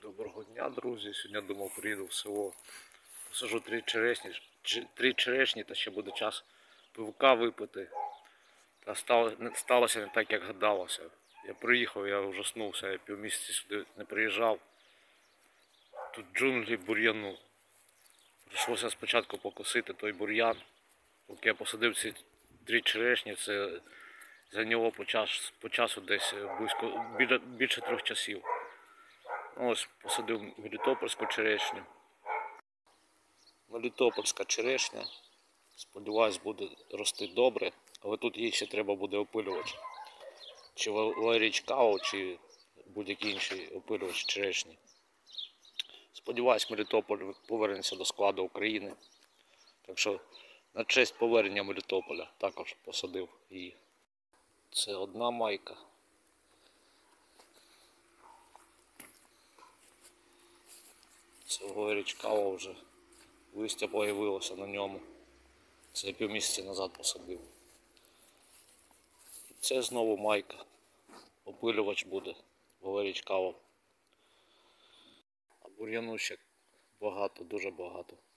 Доброго дня, друзі. Сьогодні думав, приїду в село. Посажу три черешні, та ще буде час пивка випити. Та сталося не так, як гадалося. Я приїхав, я ужаснувся, я півмісяці сюди не приїжджав. Тут джунглі бур'яну. Прийшлося спочатку покосити той бур'ян. Поки я посадив ці три черешні, це зайняло по часу десь більше 3 часів. Ось посадив мелітопольську черешню. Мелітопольська черешня, сподіваюсь, буде рости добре, але тут її ще треба буде опилювати. Чи Валерій Као, чи будь-який інший опилювач черешні. Сподіваюсь, Мелітополь повернеться до складу України. Так що на честь повернення Мелітополя також посадив її. Це одна майка. Це Валерій Као вже. Листя появилося на ньому. Це я півмісяця назад посадив. І це знову майка. Опилювач буде Валерій Као. А бур'яну ще багато, дуже багато.